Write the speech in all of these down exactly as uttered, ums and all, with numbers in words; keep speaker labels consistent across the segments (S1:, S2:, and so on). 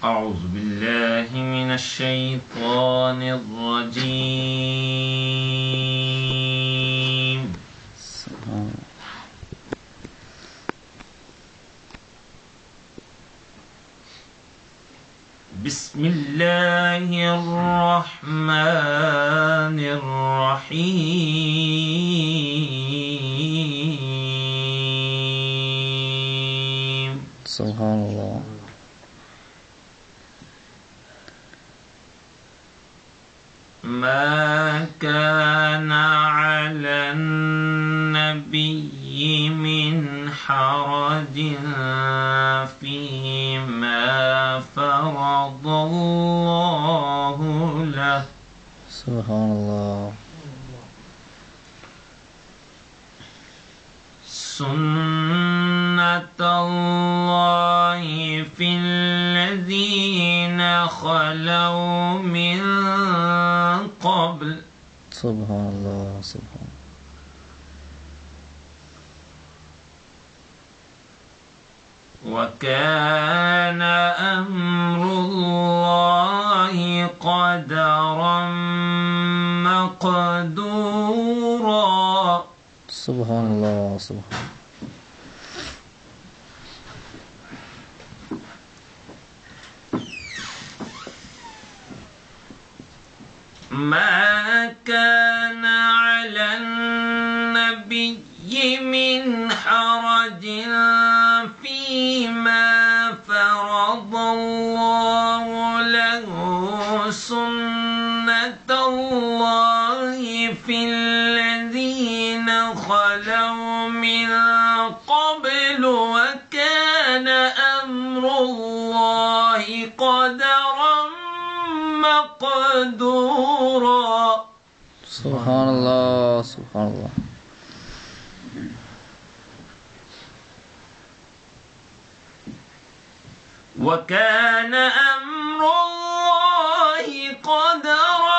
S1: أعوذ بالله من الشيطان الرجيم. بسم الله الرحمن الرحيم.
S2: سبحان الله.
S1: ما كان على النبي من حرج فيما فرض الله له.
S2: سبحان الله.
S1: سنة الله في الذين خلوا من قبل.
S2: سبحان الله. سبحان الله.
S1: وكان أمر الله قدرا مقدورا.
S2: سبحان الله. سبحان الله.
S1: ما كان على النبي من حرج فيما فرض الله له. سنة الله في الذين خلوا من قبل وكان أمر الله قدرا مقدورا.
S2: سبحان الله. سبحان الله.
S1: وكان أمر الله قدرا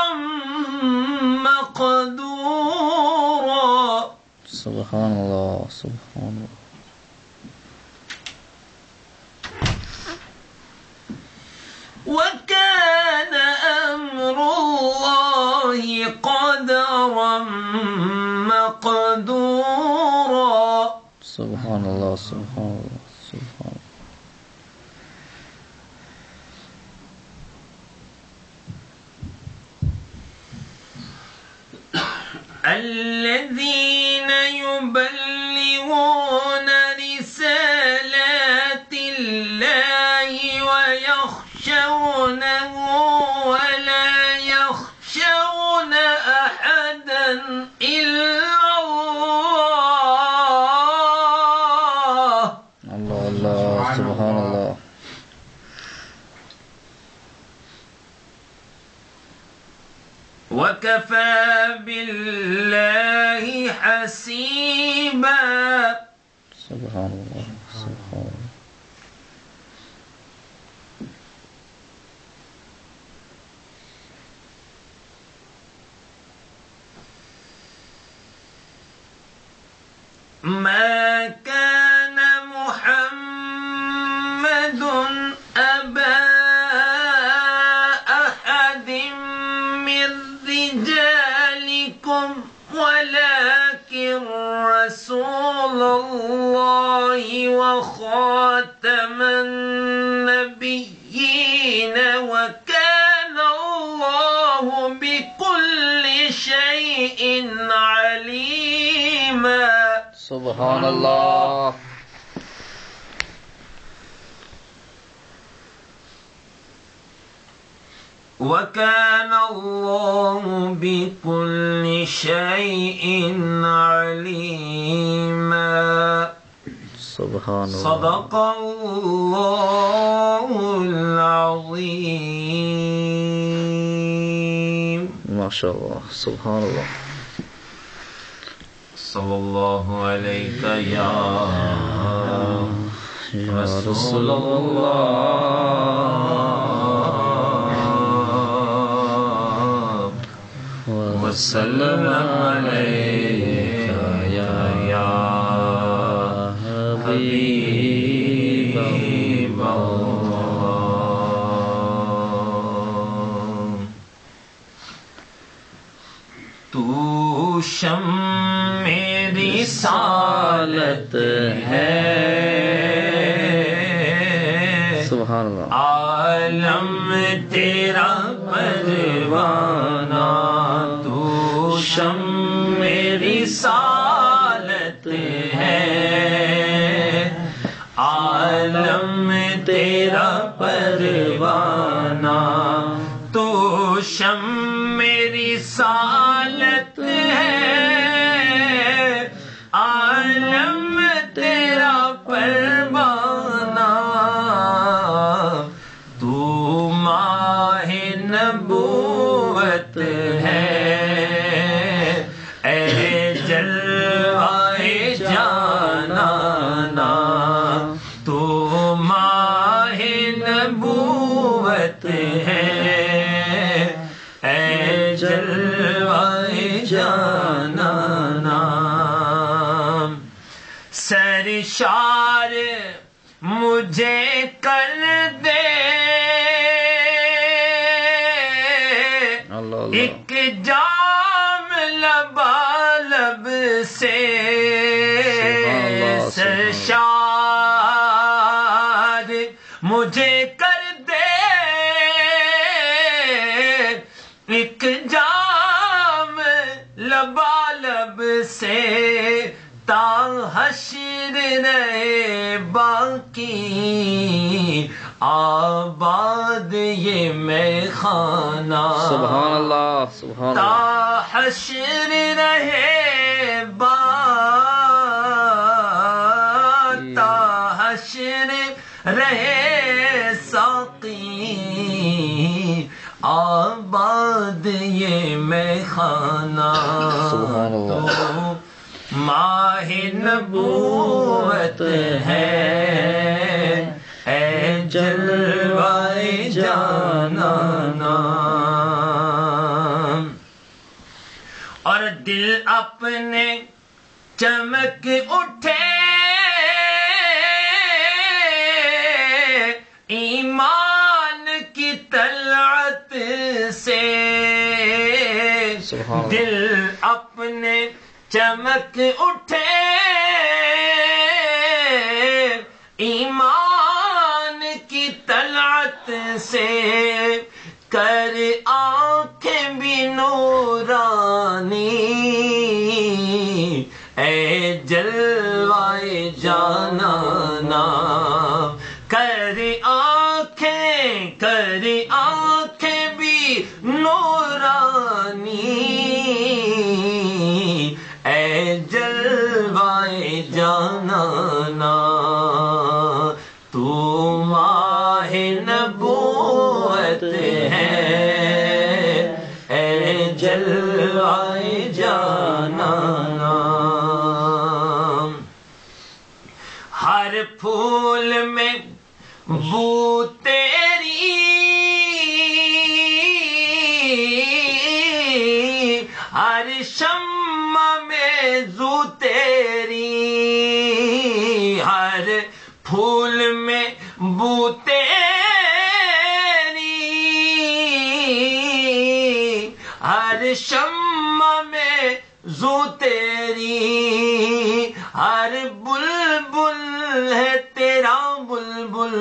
S1: مقدورا.
S2: سبحان الله. سبحان الله.
S1: وكان أمر الله قدرا مقدورا.
S2: سبحان الله. سبحان الله. سبحان الله.
S1: الذين يبلغون رسالات الله ويخشونه ولا يخشون أحدا إلا الله.
S2: الله الله. سبحان الله.
S1: وكفى بالله حسيبا.
S2: سبحان الله. سبحان الله.
S1: ما كان محمد أبا أحد من رجالكم ولكن رسول الله وخاتم النبيين وكان الله بكل شيء عليما.
S2: سبحان الله.
S1: وكان الله بكل شيء عليما.
S2: سبحان الله.
S1: صدق الله العظيم.
S2: ما شاء الله. سبحان الله.
S1: صلى الله عليك يا
S2: يا
S1: رسول الله وسلم عليك يا يا حبيب الله. تو شمع رسالت ہے
S2: سبحان اللہ
S1: عالم تیرا پروانہ تو شمع رسالت ہے عالم تیرا پروانہ تو شمع رسالت ہے عالم تیرا پروانہ تو ماہ نبوت ہے اے جلوہ جانانا تو ماہ نبوت ہے اے جلوہ جانانا سرشار مجھے کر دے
S2: اللہ اللہ
S1: ایک جام لبالب سے سرشار مجھے کر دے ایک جام لبالب سے تا حشر رہے باقی آباد یہ میں خانہ
S2: سبحان اللہ سبحان
S1: تا
S2: اللہ
S1: حشر رہے باد تا حشر رہے ساقی آباد یہ میں خانہ
S2: سبحان اللہ
S1: ماہ نبوت ہے اے جلوہ جانانا اور دل اپنے چمک اٹھے ایمان کی طلعت سے
S2: سبحان اللہ
S1: دل اپنے چمک اٹھے ایمان کی طلعت سے کر آنکھیں بھی نورانی اے جلوہ جانانا کر آنکھیں کر آنکھیں بھی نورانی اے جلوہ جانانا تو ماہ نبوت ہے اے جلوہ جانانا ہر پھول میں بو تیری ہر شمع میں زو تیری ہر پھول میں بو تیری ہر شمع میں زو تیری ہر بلبل ہے تیرا بلبل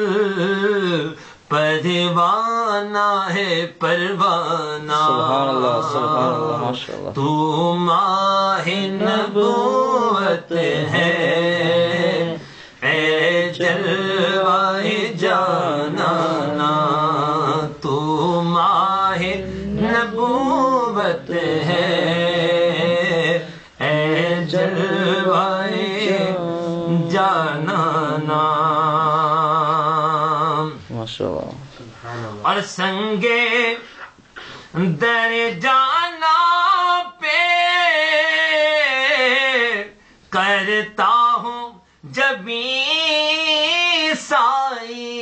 S1: پروانہ ہے پروانہ
S2: سبحان اللہ سبحان اللہ ماشاء اللہ
S1: تو ماہ نبوت ہے اے جلوہ جانانا تو ماہ نبوت ہے اے جلوہ جانانا
S2: ماشاء اللہ
S1: اور سنگے در جانا پہ کرتا ہوں جبھی سائی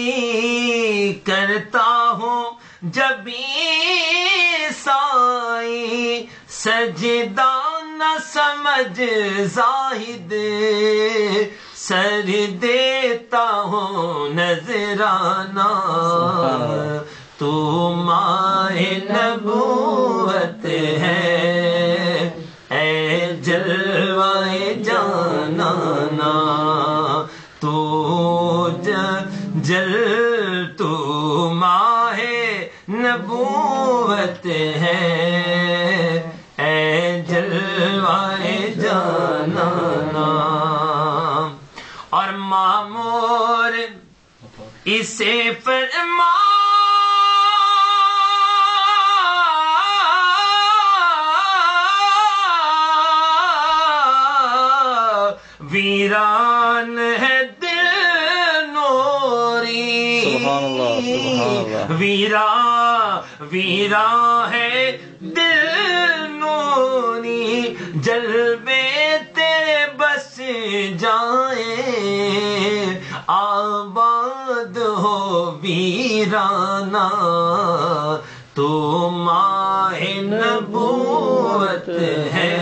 S1: کرتا ہوں جبھی سائی سجدہ نہ سمجھ زاہد سر دیتا ہوں نذرانہ تو ماہ نبوت ہے نبوت ہے اے جلوہ جانانا اور مامور اسے فرما ویران ہے دل نوری
S2: سبحان اللہ سبحان اللہ
S1: ویرا ویرا ہے دل نوری جلوے تیرے بس جائیں آباد ہو ویرانہ تو ماہ نبوت ہے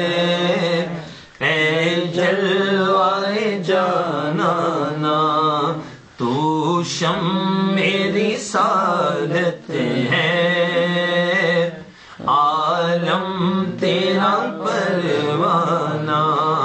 S1: اے جلوہ جانانا تو شمع رسالت ہے عالم تیرا پروانہ